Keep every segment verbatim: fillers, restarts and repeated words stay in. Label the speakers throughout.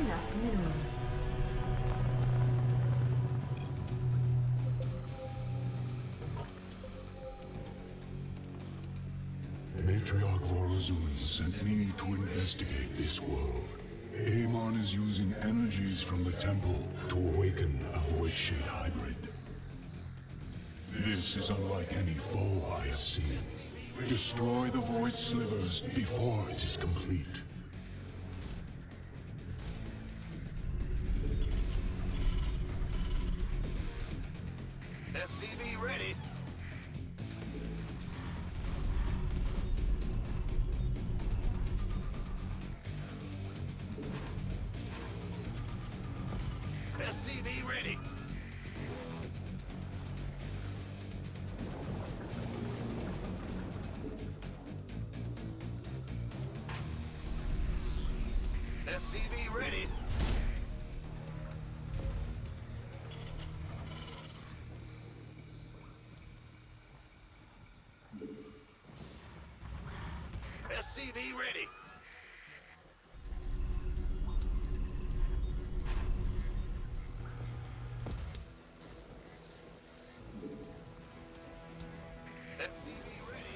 Speaker 1: enough minerals.
Speaker 2: Matriarch Vorlazun sent me to investigate this world. Amon is using energies from the temple to awaken a Void Shade hybrid. This is unlike any foe I have seen. Destroy the Void Slivers before it is complete.
Speaker 3: S C V ready. S C V ready. S C V ready. S C V ready. S C V ready.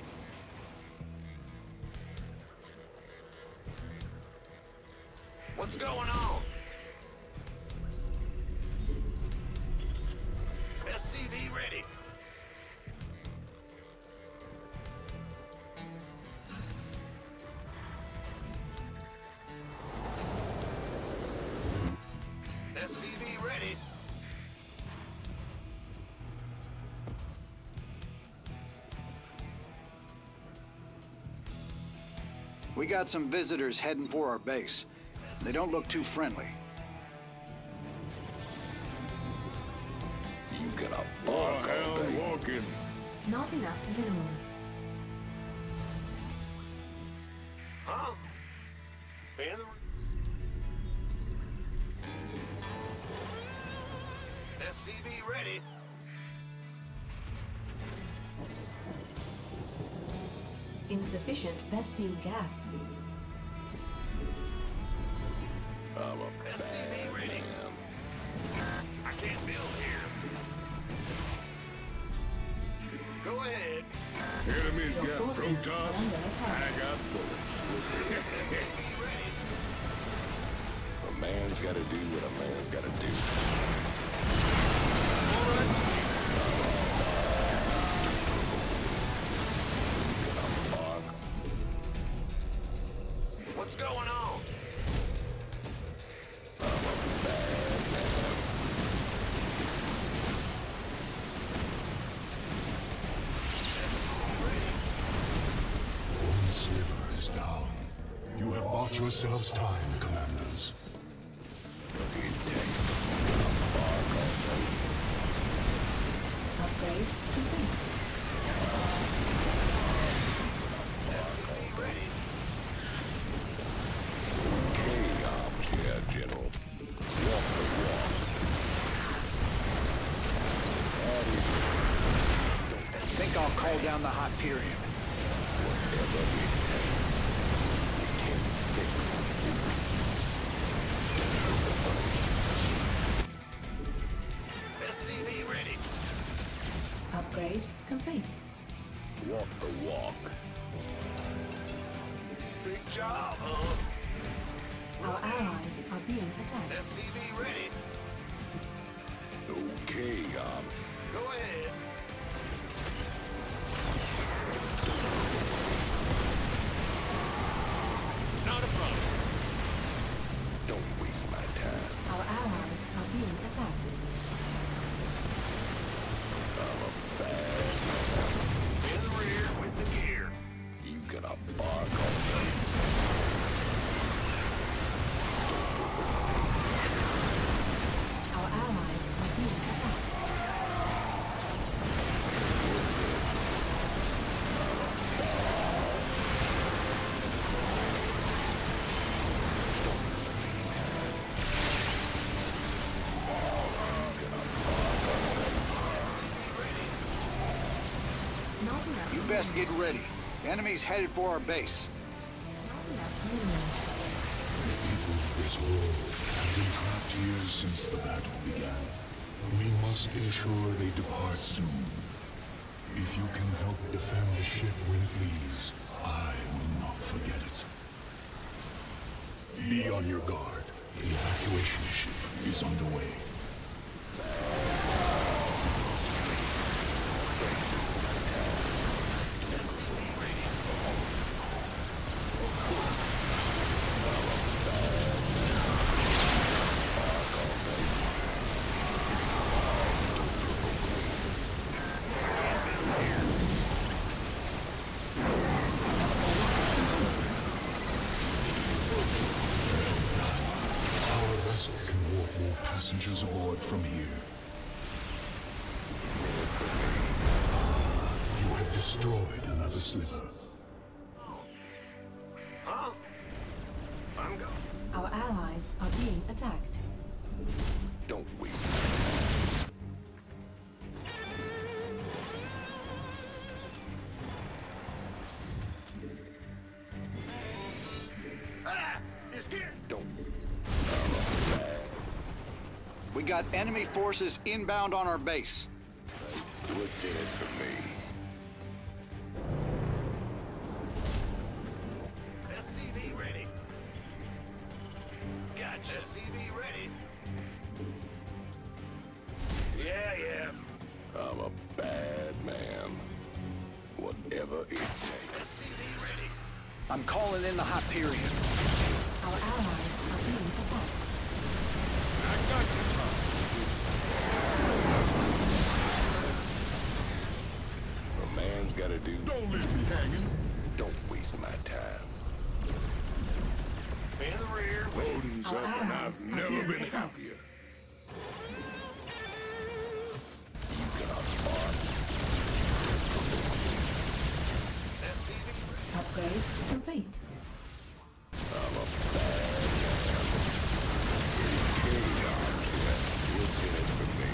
Speaker 3: What's going on? S C V ready. S C V ready.
Speaker 4: We got some visitors heading for our base. They don't look too friendly.
Speaker 5: You gotta
Speaker 6: Oh,
Speaker 5: bark all
Speaker 6: hell,
Speaker 5: day.
Speaker 6: walking.
Speaker 1: Not enough minerals.
Speaker 3: Huh? Fan the... S C V ready.
Speaker 1: Insufficient Vespene gas.
Speaker 5: I'm a
Speaker 3: S C V
Speaker 5: bad
Speaker 3: ready.
Speaker 5: man.
Speaker 3: I can't build here. Go ahead.
Speaker 6: Enemies
Speaker 1: Your
Speaker 6: got
Speaker 1: forces are
Speaker 6: protons.
Speaker 1: under attack.
Speaker 6: I got bullets.
Speaker 3: Be ready.
Speaker 5: A man's gotta do what a man's gotta do. Bark.
Speaker 3: What's going on?
Speaker 2: One sliver is down. You have bought yourselves time, commanders.
Speaker 1: Upgrade complete.
Speaker 5: Okay, armchair general. Walk the walk.
Speaker 4: Think I'll call down the Hyperion.
Speaker 5: Whatever it takes. You can fix.
Speaker 3: S C V ready.
Speaker 1: Upgrade complete.
Speaker 5: Walk the walk.
Speaker 3: Big job, huh?
Speaker 1: Our allies are being attacked.
Speaker 3: S C V ready.
Speaker 5: Okay, um,
Speaker 3: Go ahead. Not a problem.
Speaker 5: don't waste my time.
Speaker 1: Our allies are being attacked.
Speaker 3: In the rear with the gear.
Speaker 5: You gonna bark all day.
Speaker 1: Our allies are being attacked. Not enough
Speaker 4: You best get ready. The enemy's headed for our base.
Speaker 1: Not enough minerals.
Speaker 2: People of this world have been trapped here since the battle began. We must ensure they depart soon. If you can help defend the ship when it leaves, I will not forget it. Be on your guard. The evacuation ship is underway. Passengers aboard from here. Ah, you have destroyed another sliver.
Speaker 3: Huh? I'm going.
Speaker 1: Our allies are being attacked.
Speaker 5: Don't waste my time.
Speaker 3: Ah! He's here!
Speaker 5: Don't.
Speaker 4: We got enemy forces inbound on our base.
Speaker 5: What's in it for me?
Speaker 3: S C V ready. Gotcha. S C V ready. Yeah, yeah.
Speaker 5: I'm a bad man. Whatever it takes.
Speaker 3: S C V ready.
Speaker 4: I'm calling in the Hyperion.
Speaker 1: Our allies are being attacked.
Speaker 3: I got you.
Speaker 5: A man's gotta do.
Speaker 6: Don't leave me hanging.
Speaker 5: Don't waste my time.
Speaker 3: In the rear.
Speaker 6: Loading's
Speaker 1: Our
Speaker 6: up and
Speaker 1: allies
Speaker 6: I've
Speaker 1: are
Speaker 6: never
Speaker 1: being
Speaker 6: been
Speaker 1: attacked.
Speaker 6: happier.
Speaker 5: You cannot bark.
Speaker 3: S C V ready.
Speaker 1: Upgrade complete.
Speaker 5: I'm a bad man. Chaos left. What's in it for me?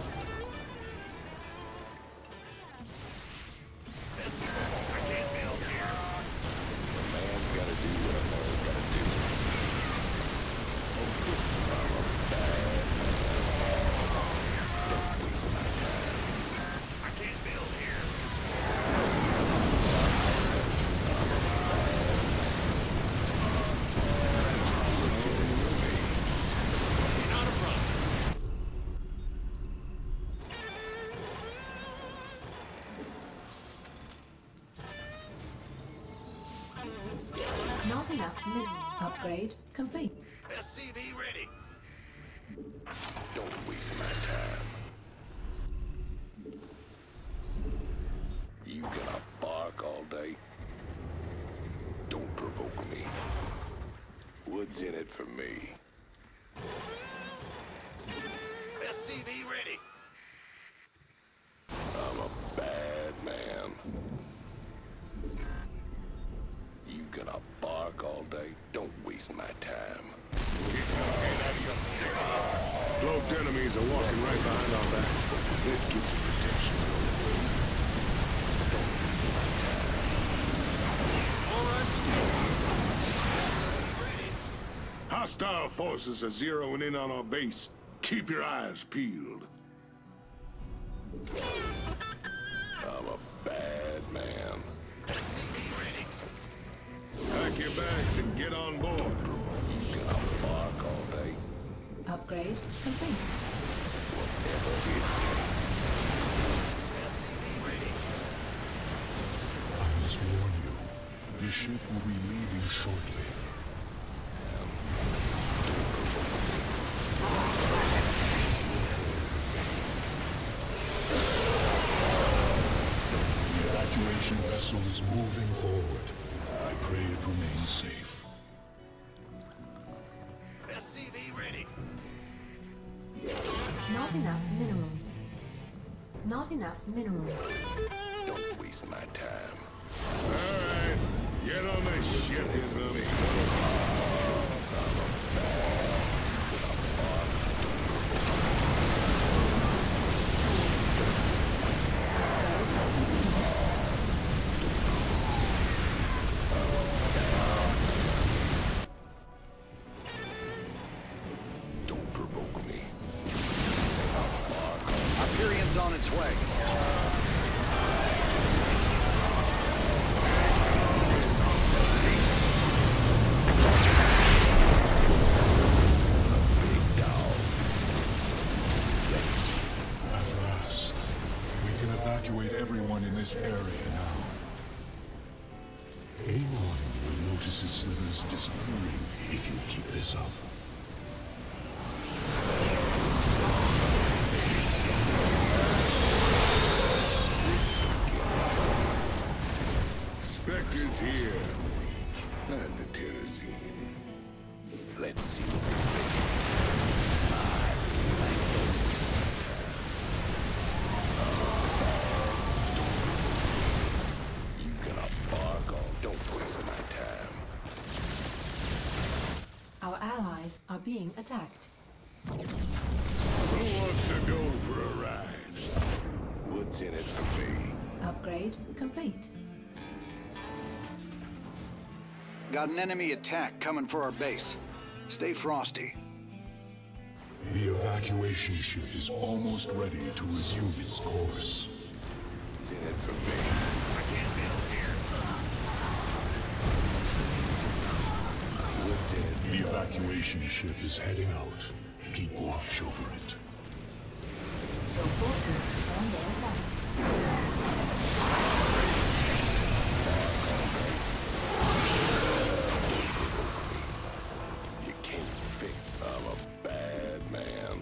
Speaker 3: I can't build here.
Speaker 5: A man's gotta do what a man's gotta do. I'm a bad man. Don't waste my time.
Speaker 3: I can't build here. Not a problem.
Speaker 1: Not enough minerals. Upgrade complete.
Speaker 3: S C V ready.
Speaker 5: Don't waste my time. You gonna bark all day? Don't provoke me. What's in it for me?
Speaker 3: S C V ready.
Speaker 5: I'm a bad man. You gonna bark all day? Don't waste my time.
Speaker 6: Cloaked enemies are walking right behind our backs.
Speaker 5: Let's get some protection. Don't waste my time.
Speaker 3: All right. Ready.
Speaker 6: Hostile forces are zeroing in on our base. Keep your eyes peeled.
Speaker 5: I'm a bad man.
Speaker 3: S C V ready.
Speaker 6: Pack your bags and get on board.
Speaker 5: You gonna bark all day?
Speaker 1: Upgrade complete.
Speaker 5: Whatever it takes.
Speaker 2: I must warn you, the ship will be leaving shortly. The evacuation vessel is moving forward. I pray it remains safe.
Speaker 3: S C V ready.
Speaker 1: Not enough minerals. Not enough minerals.
Speaker 5: Don't waste my time.
Speaker 6: All right, get on this ship, you dummy.
Speaker 2: this area now. Amon will notice his slivers disappearing if you keep this up.
Speaker 6: Spectre's here. And the Terrazine.
Speaker 5: Let's see what this makes. I like those. You gonna bark on? Don't waste my time.
Speaker 1: Our allies are being attacked.
Speaker 6: Who wants to go for a ride?
Speaker 5: What's in it for me?
Speaker 1: Upgrade complete.
Speaker 4: Got an enemy attack coming for our base. Stay frosty.
Speaker 2: The evacuation ship is almost ready to resume its course.
Speaker 5: What's in it for me?
Speaker 3: I can't build here.
Speaker 5: What's in it?
Speaker 2: The evacuation ship is heading out. Keep watch over it.
Speaker 1: Your forces are under attack.
Speaker 5: You can't fix. I'm a bad man.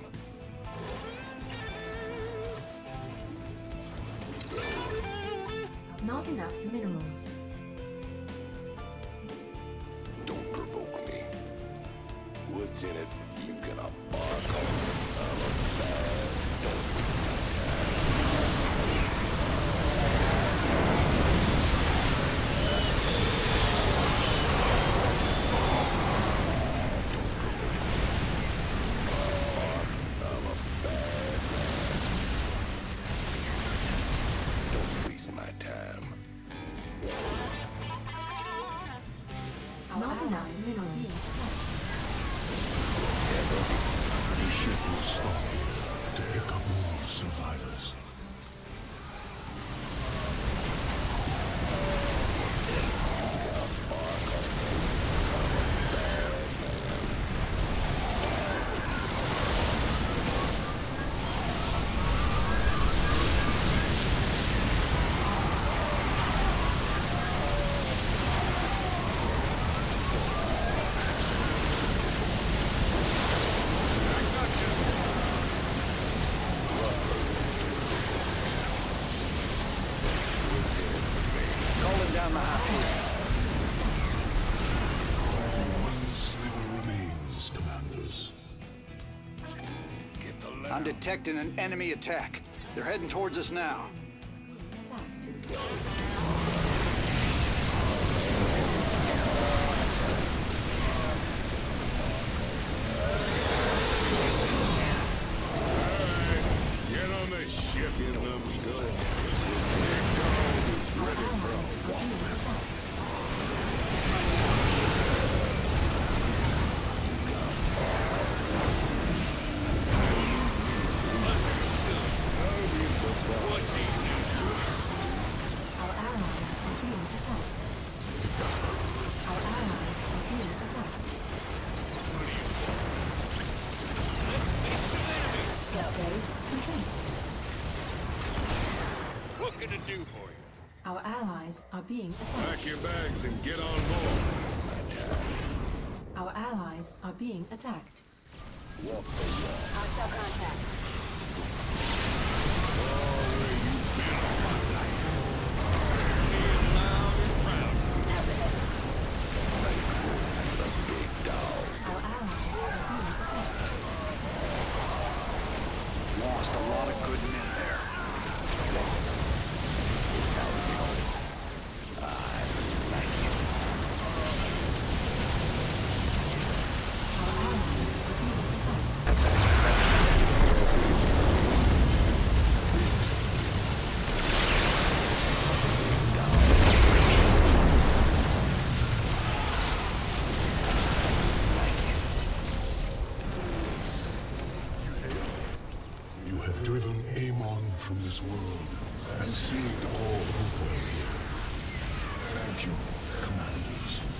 Speaker 1: Not enough minerals.
Speaker 5: Don't provoke me. What's in it? You gonna bark on me? I'm a bad. Don't waste my time. I'm a bad man. Don't waste my time.
Speaker 1: Not enough minerals.
Speaker 2: The ship will stop here to pick up more survivors.
Speaker 4: Calling down the hatches.
Speaker 2: Only one sliver remains, commanders.
Speaker 5: Get the letter.
Speaker 4: I'm detecting an enemy attack. They're heading towards us now.
Speaker 1: Attacked.
Speaker 6: Get on the ship, you numbskull.
Speaker 1: Our allies are being attacked. Our allies are being attacked. Our allies are being attacked. Upgrade complete.
Speaker 3: What can I do for you?
Speaker 1: Our allies are being attacked.
Speaker 6: Pack your bags and get on board.
Speaker 1: Our allies are being attacked.
Speaker 7: Hostile contact.
Speaker 1: Our allies are being attacked.
Speaker 4: Lost a lot of good men there.
Speaker 1: Our allies are being attacked.
Speaker 2: You have driven Amon from this world and saved all who dwell here. Thank you, commanders.